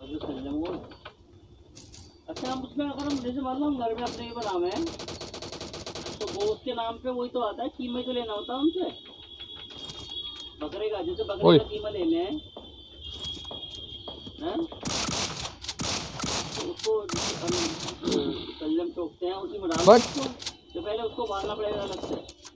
अभी संजम को अच्छा हम उसमें अगर हम जैसे मान लो हम घर में अपने ही बनावे हैं तो वो उसके नाम पे वही तो आता है, कीमा तो लेना होता है उनसे बकरे का, जैसे बकरे का कीमा लेने हैं तो उसको हम संजम टोकते हैं उसी में डाल तो पहले उसको उबालना पड़ेगा अलग से।